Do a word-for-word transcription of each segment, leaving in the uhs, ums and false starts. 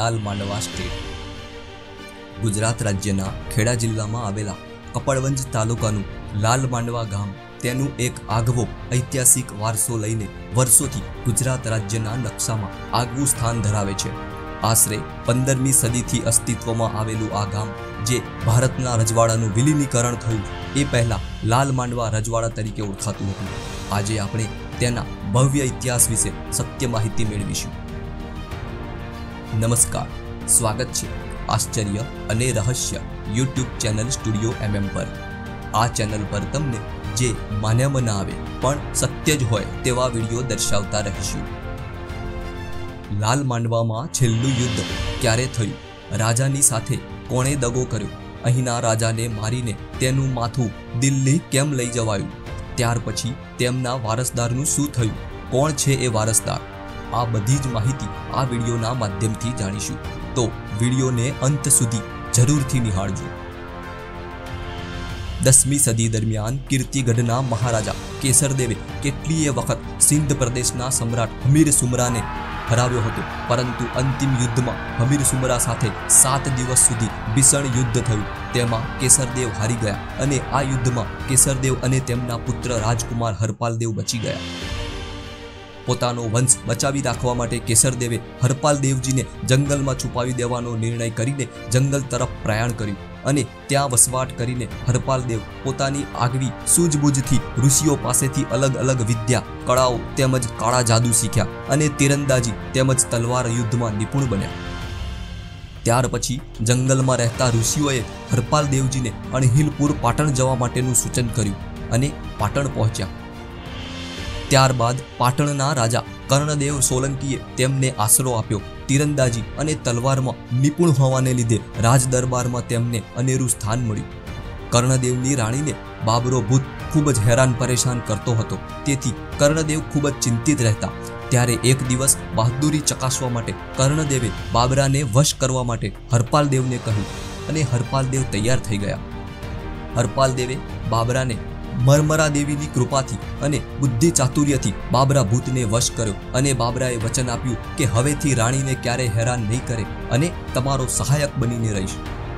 લાલ માંડવા state Gujarat રાજ્યના ખેડા જિલ્લામાં આવેલા કપડવંજ તાલુકાનું લાલ માંડવા ગામ તેનું એક આગવો ઐતિહાસિક વારસો લઈને વર્ષોથી ગુજરાત રાજ્યના નકશામાં આગવું સ્થાન ધરાવે છે। આશરે પંદરમી સદીથી અસ્તિત્વમાં આવેલું આ ગામ જે ભારતના રજવાડાનું વિલીનીકરણ થયું એ પહેલા લાલ માંડવા રજવાડા તરીકે ઓળખાતું હતું। આજે આપણે તેના ભવ્ય ઇતિહાસ વિશે સત્ય માહિતી મેળવીશું। નમસ્કાર, સ્વાગત છે આશ્ચર્ય અને રહસ્ય યુટ્યુબ ચેનલ સ્ટુડિયો એમએમ પર। આ ચેનલ પર તમને જે માન્યમાં ના આવે પણ સત્ય જ હોય તેવા વિડીયો દર્શાવતા રહીશું। લાલ માંડવામાં છેલ્લું યુદ્ધ ક્યારે થયું? રાજાની સાથે કોણે દગો કર્યો? અહીંના રાજાને મારીને તેનું માથું દિલ્હી કેમ લઈ જવાયું? ત્યાર પછી તેમના વારસદારનું શું થયું? કોણ છે એ વારસદાર? આ બધી જ માહિતી આ વિડીયોના માધ્યમથી જાણીશું, તો વિડીયોને અંત સુધી જરૂરથી નિહાળજો। દસમી સદી દરમિયાન કીર્તિગઢના મહારાજા કેસરદેવે કેટલીય વખત સિંધ પ્રદેશના સમ્રાટ હમીર સુમરાને હરાવ્યો હતો, પરંતુ અંતિમ યુદ્ધમાં હમીર સુમરા સાથે સાત દિવસ સુધી ભીષણ યુદ્ધ થયું। તેમાં કેસરદેવ હારી ગયા અને આ યુદ્ધમાં કેસરદેવ અને તેમના પુત્ર રાજકુમાર હરપાલદેવ બચી ગયા। પોતાનો વંશ બચાવી રાખવા માટે કેસરદેવે હરપાલદેવજીને જંગલમાં છુપાવી દેવાનો નિર્ણય કરીને જંગલ તરફ પ્રયાણ કર્યું અને ત્યાં વસવાટ કરીને હરપાલદેવ પોતાની આગવી સૂઝબૂઝથી ઋષિઓ પાસેથી અલગ અલગ વિદ્યા, કળાઓ તેમજ કાળા જાદુ શીખ્યા અને તીરંદાજી તેમજ તલવાર યુદ્ધમાં નિપુણ બન્યા। ત્યાર પછી જંગલમાં રહેતા ઋષિઓએ હરપાલદેવજીને અણહિલપુર પાટણ જવા માટેનું સૂચન કર્યું અને પાટણ પહોંચ્યા। ત્યારબાદ પાટણના રાજા કર્ણદેવ સોલંકીએ તેમને આશરો આપ્યો। તીરંદાજી અને તલવારમાં નિપુણ હોવાને લીધે રાજ દરબારમાં તેમને અનેરું સ્થાન મળ્યું। કર્ણદેવની રાણીને બાબરો ભૂત ખૂબ જ હેરાન પરેશાન કરતો હતો, તેથી કર્ણદેવ ખૂબ જ ચિંતિત રહેતા। ત્યારે એક દિવસ બહાદુરી ચકાસવા માટે કર્ણદેવે બાબરાને વશ કરવા માટે હરપાલદેવને કહ્યું અને હરપાલદેવ તૈયાર થઈ ગયા। હરપાલદેવે બાબરાને મરમરા દેવીની કૃપાથી અને બુદ્ધિ ચાતુર્યથી બાબરા ભૂતને વશ કર્યો અને બાબરાએ વચન આપ્યું કે હવેથી રાણીને ક્યારેય હેરાન નહીં કરે અને તમારો સહાયક બનીને રહીશ।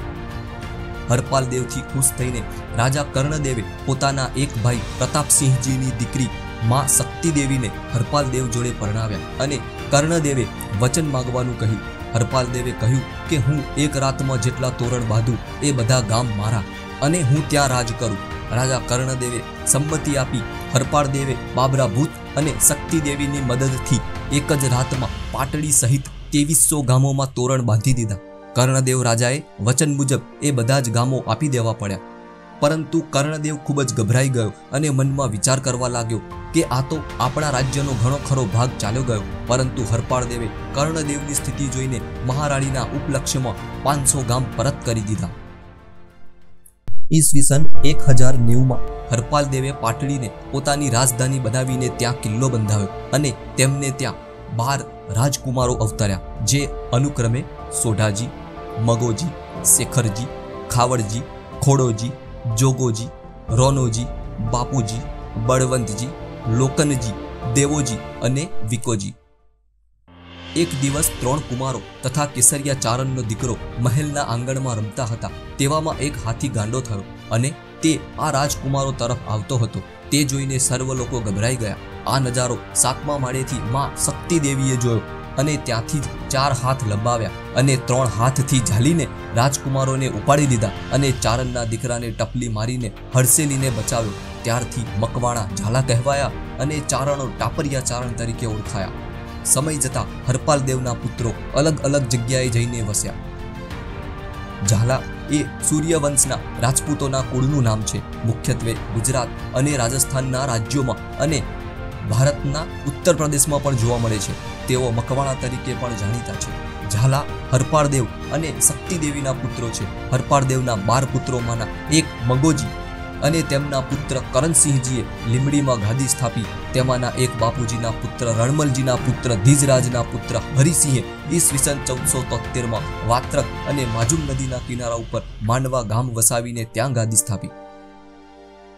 હરપાલદેવથી ખુશ થઈને રાજા કર્ણદેવે પોતાના એક ભાઈ પ્રતાપસિંહજીની દીકરી માં શક્તિદેવીને હરપાલદેવ જોડે પરણાવ્યા અને કર્ણદેવે વચન માંગવાનું કહ્યું। હરપાલદેવે કહ્યું કે હું એક રાતમાં જેટલા તોરણ બાંધું એ બધા ગામ મારા અને હું ત્યાં રાજ કરું। રાજા કર્ણદેવે સંમતિ આપી હરપાલદેવે બાબરા ભૂત અને શક્તિદેવીની મદદથી એક જ રાતમાં પાટડી સહિત ત્રેવીસો ગામોમાં તોરણ બાંધી દીધા। કર્ણદેવ રાજાએ વચન મુજબ એ બધા જ ગામો આપી દેવા પડ્યા, પરંતુ કર્ણદેવ ખૂબ જ ગભરાઈ ગયો અને મનમાં વિચાર કરવા લાગ્યો કે આ તો આપણા રાજ્યનો ઘણો ખરો ભાગ ચાલ્યો ગયો। પરંતુ હરપાલદેવે કર્ણદેવની સ્થિતિ જોઈને મહારાણીના ઉપલક્ષ્યમાં પાંચસો ગામ પરત કરી દીધા। ઈસવીસન એક હજાર નેવુંમાં હરપાલદેવે પાટડીને પોતાની રાજધાની બનાવીને ત્યાં કિલ્લો બંધાવ્યો અને તેમને ત્યાં બાર રાજકુમારો અવતર્યા, જે અનુક્રમે સોઢાજી, મગોજી, શેખરજી, ખાવડજી, ખોડોજી, જોગોજી, રોનોજી, બાપુજી, બળવંતજી, લોકનજી, દેવોજી અને વિકોજી। એક દિવસ ત્રણ કુમારો તથા કેસરિયા ચારણનો દીકરો મહેલના આંગણમાં રમતા હતા, તેવામાં એક હાથી ગાંડો થયો અને તે આ રાજકુમારો તરફ આવતો હતો। તે જોઈને સર્વ લોકો ગભરાઈ ગયા। આ નજારો સાતમા માળેથી માં શક્તિદેવીએ જોયો અને ત્યાંથી જ ચાર હાથ લંબાવ્યા અને ત્રણ હાથથી ઝાલીને રાજકુમારોને ઉપાડી લીધા અને ચારણના દીકરાને ટપલી મારીને હડસેલીને બચાવ્યો। ત્યારથી મકવાણા ઝાલા કહેવાયા અને ચારણો ટાપરિયા ચારણ તરીકે ઓળખાયા। સમય જતા હરપાલદેવના પુત્રો અલગ અલગ જગ્યાએ જઈને વસ્યા। ઝાલા એ સૂર્યવંશના રાજપૂતોના કુળનું નામ છે। મુખ્યત્વે ગુજરાત અને રાજસ્થાનના રાજ્યોમાં અને ભારતના ઉત્તર પ્રદેશમાં પણ જોવા મળે છે। તેઓ મકવાણા તરીકે પણ જાણીતા છે। ઝાલા હરપાલદેવ અને શક્તિદેવીના પુત્રો છે। હરપાલદેવના બાર પુત્રોમાંના એક મગોજી અને તેમના પુત્ર કરણસિંહજીએ લીંબડીમાં ગાદી સ્થાપી। તેમાંના એક બાપુજીના પુત્ર રણમલજીના પુત્ર ધીજરાજના પુત્ર હરિસિંહે ઈસવીસન ચૌદસો તોતેરમાં વાત્રક અને માજુમ નદીના કિનારા ઉપર માંડવા ગામ વસાવીને ત્યાં ગાદી સ્થાપી।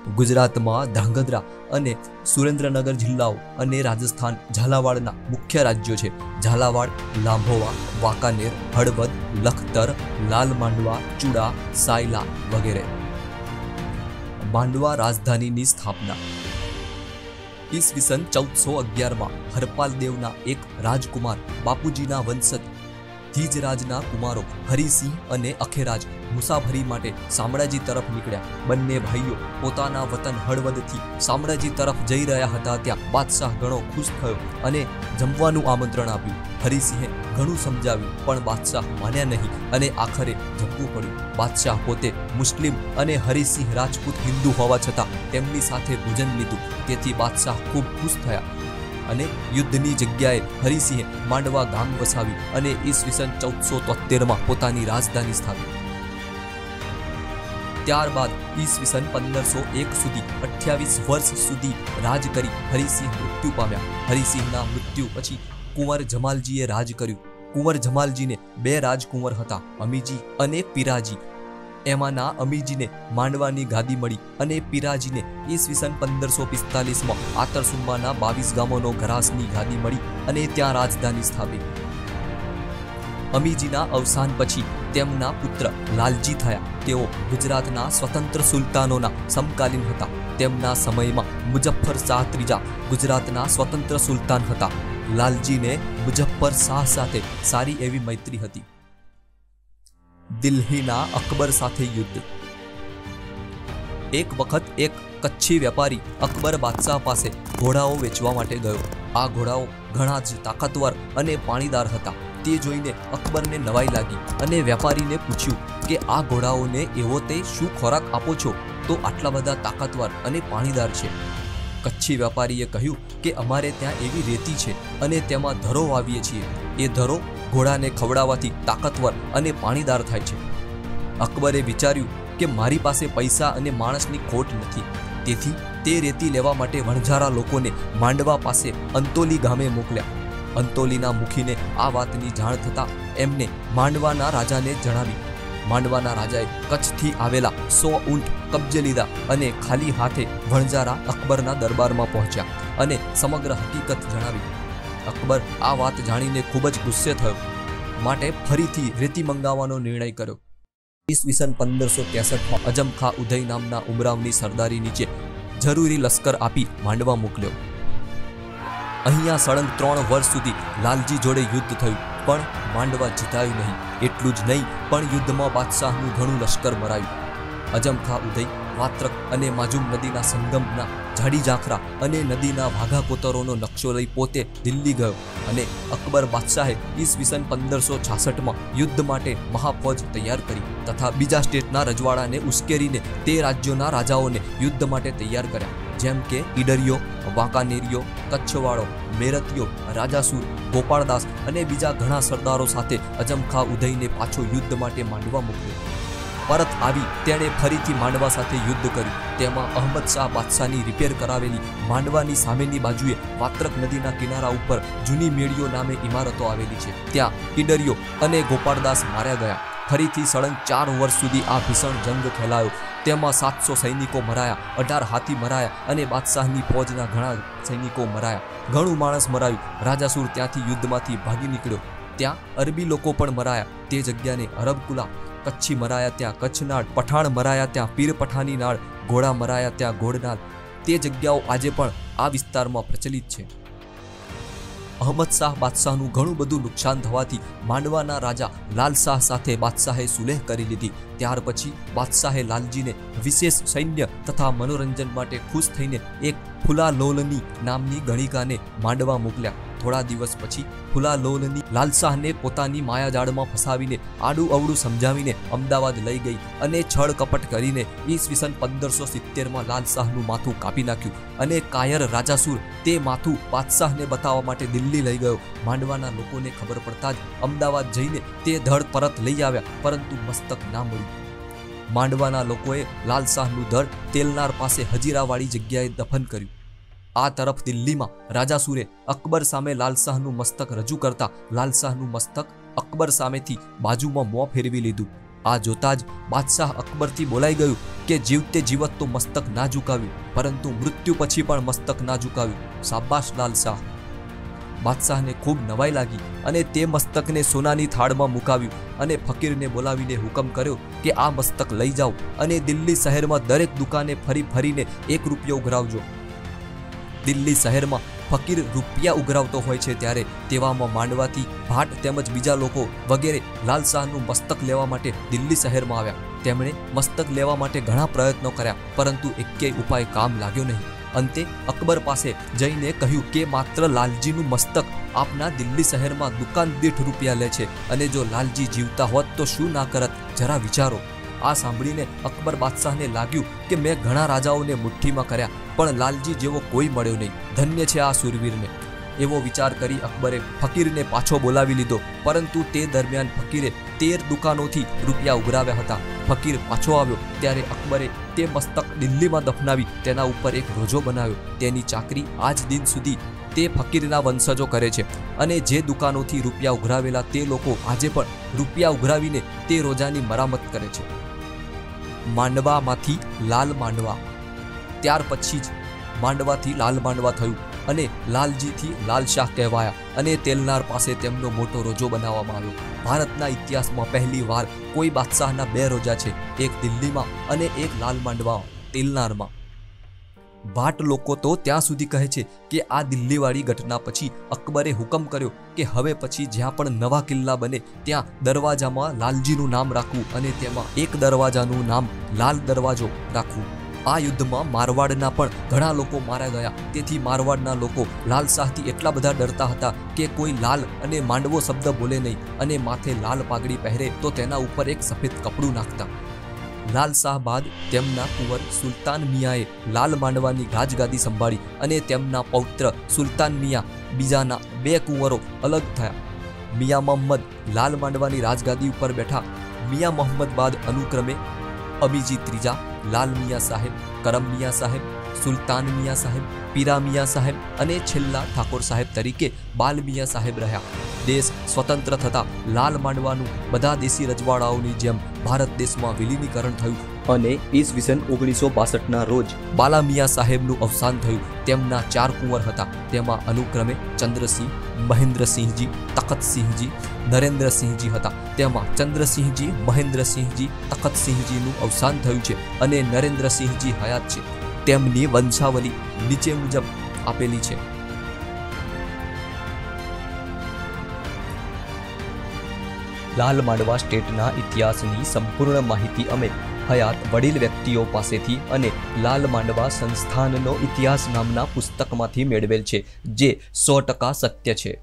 ગુજરાતમાં ધ્રાંગધ્રા અને સુરેન્દ્રનગર જિલ્લાઓ અને રાજસ્થાન ઝાલાવાડના મુખ્ય રાજ્યો છે. ઝાલાવાડ, લાંભોવા, વાંકાનેર, હળવદ, લખતર, લાલ માંડવા, ચૂડા, સાયલા વગેરે. માંડવા રાજધાનીની સ્થાપના ઈસવીસન ચૌદસો અગિયારમાં હરપાલ દેવના એક રાજકુમાર બાપુજીના વંશજ ધીજરાજના કુમારો હરિસિંહ અને અખેરાજ મુસાફરી માટે શામળાજી તરફ નીકળ્યા. બંને ભાઈઓ પોતાના વતન હળવદથી શામળાજી તરફ જઈ રહ્યા હતા. ત્યાં બાદશાહ ઘણો ખુશ થયો અને જમવાનું આમંત્રણ આપ્યું. હરિસિંહે ઘણું સમજાવ્યું પણ બાદશાહ માન્યા નહીં અને આખરે જમવું પડ્યું. બાદશાહ પોતે મુસ્લિમ અને હરિસિંહ રાજપૂત હિન્દુ હોવા છતાં તેમની સાથે ભોજન લીધું. તેથી બાદશાહ ખૂબ ખુશ થયા અને યુદ્ધની જગ્યાએ હરિસિંહે માંડવા ગામ વસાવ્યું અને ઈસવીસન ચૌદસો તોતેરમાં પોતાની રાજધાની સ્થાપી. ત્યારબાદ ઈસવીસન પંદરસો એક સુધી અઠ્યાવીસ વર્ષ સુધી રાજ કરી હરિસિંહ મૃત્યુ પામ્યા. હરિસિંહના મૃત્યુ પછી કુંવર જમાલજીએ રાજ કર્યું. કુંવર જમાલજીને બે રાજકુંવર હતા, અમીજી અને પિરાજી. એમાંના અમીજીને માંડવાની ગાદી મળી અને પિરાજીને ઈસવીસન પંદરસો પિસ્તાલીસમાં આતરસુમ્માના બાવીસ ગામોનો ઘરાસની ગાદી મળી અને ત્યાં રાજધાની સ્થાપી. અમીજીના અવસાન પછી તેમના પુત્ર લાલજી થયા. તેઓ ગુજરાતના સ્વતંત્ર સુલતાનોના સમકાલીન હતા. તેમના સમયમાં મુઝફ્ફર શાહ ત્રીજા ગુજરાતના સ્વતંત્ર સુલતાન હતા. લાલજીને મુઝફ્ફર શાહ સાથે સારી એવી મૈત્રી હતી. દિલ્હીના અકબર સાથે યુદ્ધ. એક વખત એક કચ્છી વેપારી અકબર બાદશાહ પાસે ઘોડાઓ વેચવા માટે ગયો. આ ઘોડાઓ ઘણા જ તાકાતવર અને પાણીદાર હતા. તે જોઈને અકબરને નવાઈ લાગી અને વેપારીને પૂછ્યું કે આ ઘોડાઓને એવો તે શું ખોરાક આપો છો તો આટલા બધા તાકાતવર અને પાણીદાર છે? કચ્છી વેપારીએ કહ્યું કે અમારે ત્યાં એવી રેતી છે અને તેમાં ધરો વાવીએ છીએ. એ ધરો ઘોડાને ખવડાવવાથી તાકાતવર અને પાણીદાર થાય છે. અકબરે વિચાર્યું કે મારી પાસે પૈસા અને માણસની ખોટ નથી. તેથી તે રેતી લેવા માટે વણઝારા લોકોને માંડવા પાસે અંતોલી ગામે મોકલ્યા. અંતોલીના મુખીને આ વાતની જાણ થતાં એમને માંડવાના રાજાને જણાવી. માંડવાના રાજાએ કચ્છથી આવેલા સો ઊંટ કબજે લીધા અને ખાલી હાથે વણઝારા અકબરના દરબારમાં પહોંચ્યા અને સમગ્ર હકીકત જણાવી. અકબર આ વાત જાણીને ખૂબ જ ગુસ્સે થયો, માટે ફરીથી રેતી મંગાવવાનો નિર્ણય કર્યો. ઈસવીસન પંદરસો ત્રેસઠમાં અજમખા ઉદય નામના ઉમરાવની સરદારી નીચે જરૂરી લશ્કર આપી માંડવા મોકલ્યો. અહીંયા સળંગ ત્રણ વર્ષ સુધી લાલજી જોડે યુદ્ધ થયું પણ માંડવા જીતાયું નહીં. એટલું જ નહીં પણ યુદ્ધમાં બાદશાહનું ઘણું લશ્કર મરાયું. અજમખા ઉદય વાત્રક અને માજુમ નદીના સંગમના ઝાડી ઝાંખરા અને નદીના વાઘા કોતરોનો નકશો લઈ પોતે દિલ્હી ગયો અને અકબર બાદશાહે ઈસવીસન પંદરસો છાસઠમાં યુદ્ધ માટે મહાફૌજ તૈયાર કરી તથા બીજા સ્ટેટના રજવાડાને ઉશ્કેરીને તે રાજ્યોના રાજાઓને યુદ્ધ માટે તૈયાર કર્યા, જેમ કે ઈડરિયો, વાંકાનેરિયો, કચ્છવાળો, મેરતિયો, રાજાસુર, ગોપાળદાસ અને બીજા ઘણા સરદારો સાથે અજમખા ઉદયને પાછો યુદ્ધ માટે માંડવા મોકલ્યો. પરત આવી તેણે ફરીથી માંડવા સાથે યુદ્ધ કર્યું. તેમાં અહમદ શાહ બાદશાહની રિપેર કરાવેલી માંડવાની સામેની બાજુએ વાત્રક નદીના કિનારા ઉપર જૂની મેળીઓ નામે ઇમારતો આવેલી છે. ત્યાં ઈડરિયો અને ગોપાળદાસ માર્યા ગયા. ફરીથી સળંગ ચાર વર્ષ સુધી આ ભીષણ જંગ ખેલાયો. તેમાં સાતસો સૈનિકો મરાયા, અઢાર હાથી મરાયા અને બાદશાહની ફૌજના ઘણા સૈનિકો મરાયા. ઘણું માણસ મરાયું. રાજાસુર ત્યાંથી યુદ્ધમાંથી ભાગી નીકળ્યો. ત્યાં અરબી લોકો પણ મરાયા. તે જગ્યાને અરબકુલા. કચ્છી મરાયા ત્યાં કચ્છનાળ, પઠાણ મરાયા ત્યાં પીર પઠાની નાળ, ઘોડા મરાયા ત્યાં ઘોડનાળ. તે જગ્યાઓ આજે પણ આ વિસ્તારમાં પ્રચલિત છે. અહમદ શાહ બાદશાહનું ઘણું બધું નુકસાન થવાથી માંડવાના રાજા લાલ શાહ સાથે બાદશાહે સુલેહ કરી લીધી. ત્યાર પછી બાદશાહે લાલજીને વિશેષ સૈન્ય તથા મનોરંજન માટે ખુશ થઈને એક ફુલાલોલની નામની ગણિકાને માંડવા મોકલ્યા. થોડા દિવસ પછી ફુલાલોલની લાલશાહને પોતાની માયાજાળમાં ફસાવીને આડું અવડું સમજાવીને અમદાવાદ લઈ ગઈ અને છળ કપટ કરીને ઈસવીસન પંદરસો સિત્તેરમાં લાલશાહનું માથું કાપી નાખ્યું અને કાયર રાજાસુર તે માથું બાદશાહને બતાવવા માટે દિલ્હી લઈ ગયો. માંડવાના લોકોને ખબર પડતા જ અમદાવાદ જઈને તે ધડ પરત લઈ આવ્યા, પરંતુ મસ્તક ના મળ્યું. માંડવાના લોકોએ લાલશાહનું ધડ તેલનાર પાસે હજીરાવાળી જગ્યાએ દફન કર્યું. આ તરફ દિલ્હીમાં રાજાસુરે અકબર સામે લાલશાહનું મસ્તક રજૂ કરતા લાલશાહનું મસ્તક અકબર સામેથી બાજુમાં મોં ફેરવી લીધું. આ જોતા જ બાદશાહ અકબરથી બોલાઈ ગયું કે જીવતે જીવત તો મસ્તક ના ઝુકાવ્યું, પરંતુ મૃત્યુ પછી પણ મસ્તક ના ઝુકાવ્યું. શાબાશ લાલ શાહ. બાદશાહને ખૂબ નવાઈ લાગી અને તે મસ્તકને સોનાની થાળમાં મુકાવ્યું અને ફકીરને બોલાવીને હુકમ કર્યો કે આ મસ્તક લઈ જાઓ અને દિલ્હી શહેરમાં દરેક દુકાને ફરી ફરીને એક રૂપિયો ઉઘરાવજો. દિલ્હી શહેરમાં ફકીર રૂપિયા ઉઘરાવતો હોય છે ત્યારે તેવામાં માંડવાથી ભાટ તેમજ બીજા લોકો વગેરે લાલ શાહનું મસ્તક લેવા માટે દિલ્હી શહેરમાં આવ્યા. તેમણે મસ્તક લેવા માટે ઘણા પ્રયત્નો કર્યા, પરંતુ એકેય ઉપાય કામ લાગ્યો નહીં. અંતે અકબર પાસે જઈને કહ્યું કે માત્ર લાલજીનું મસ્તક આપના દિલ્હી શહેરમાં દુકાન દીઠ રૂપિયા લે છે, અને જો લાલજી જીવતા હોત તો શું ના કરત, જરા વિચારો. આ સાંભળીને અકબર બાદશાહને લાગ્યું કે મેં ઘણા રાજાઓને મુઠ્ઠીમાં કર્યા, પણ લાલજી જેવો કોઈ મળ્યો નહીં. ધન્ય છે આ સુરવીરને. એવો વિચાર કરી અકબરે ફકીરને પાછો બોલાવી લીધો, પરંતુ તે દરમિયાન ફકીરે તેર દુકાનોથી રૂપિયા ઉઘરાવ્યા હતા. ફકીર પાછો આવ્યો ત્યારે અકબરે તે મસ્તક દિલ્હીમાં દફનાવી તેના ઉપર એક રોજો બનાવ્યો. તેની ચાકરી આજ દિન સુધી તે ફકીરના વંશજો કરે છે, અને જે દુકાનોથી રૂપિયા ઉઘરાવેલા તે લોકો આજે પણ રૂપિયા ઉઘરાવીને તે રોજાની મરામત કરે છે. માંડવામાંથી લાલ માંડવા. ત્યાર પછી જ માંડવાથી લાલ માંડવા થયું અને લાલજીથી લાલ શાહ કહેવાયા, અને તેલનાર પાસે તેમનો મોટો રોજો બનાવવામાં આવ્યો. ભારતના ઇતિહાસમાં પહેલી વાર કોઈ બાદશાહના બે રોજા છે, એક દિલ્હીમાં અને એક લાલ માંડવા તેલનારમાં. ભાટ લોકો તો ત્યાં સુધી કહે છે કે આ દિલ્હીવાળી ઘટના પછી અકબરે હુકમ કર્યો કે હવે પછી જ્યાં પણ નવા કિલ્લા બને ત્યાં દરવાજામાં લાલજીનું નામ રાખવું અને તેમાં એક દરવાજાનું નામ લાલ દરવાજો રાખવું. આ યુદ્ધમાં મારવાડના પણ ઘણા લોકો માર્યા ગયા. તેથી મારવાડના લોકો લાલ શાહથી એટલા બધા ડરતા હતા કે કોઈ લાલ અને માંડવો શબ્દ બોલે નહીં, અને માથે લાલ પાઘડી પહેરે તો તેના ઉપર એક સફેદ કપડું નાખતા. લાલ શાહ બાદ તેમના કુંવર સુલતાન મિયાએ લાલ માંડવાની રાજગાદી સંભાળી, અને તેમના પૌત્ર સુલતાન મિયા બીજાના બે કુંવરો અલગ થયા. મિયા મોહમ્મદ લાલ માંડવાની રાજગાદી ઉપર બેઠા. મિયા મોહમ્મદ બાદ અનુક્રમે અમીજી ત્રીજા, લાલ મિયા સાહેબ, કરમ મિયા સાહેબ, સુલતાન મિયા સાહેબ, પીરા મિયા સાહેબ અને છેલ્લા ઠાકોર સાહેબ તરીકે બાલ મિયા સાહેબ રહ્યા. દેશ સ્વતંત્ર થતાં લાલ માંડવાનું બધા દેશી રજવાડાઓની જેમ ભારત દેશમાં વિલીનીકરણ થયું, અને ઈસવીસન ઓગણીસો બાસઠના રોજ બાલા મિયા સાહેબનું અવસાન થયું. તેમના ચાર કુંવર હતા, તેમાં અનુક્રમે ચંદ્રસિંહ, મહેન્દ્રસિંહજી, તખતસિંહજી, નરેન્દ્રસિંહજી હતા. તેમાં ચંદ્રસિંહજી, મહેન્દ્રસિંહજી, તખતસિંહજીનું અવસાન થયું છે, અને નરેન્દ્રસિંહજી હયાત છે. તેમની વંશાવલી નીચે મુજબ આપેલી છે. લાલ માંડવા સ્ટેટના ઇતિહાસની સંપૂર્ણ માહિતી અમે હયાત વડીલ વ્યક્તિઓ પાસેથી અને લાલ માંડવા સંસ્થાનનો ઇતિહાસ નામના પુસ્તકમાંથી મેળવેલ છે, જે સો ટકા સત્ય છે.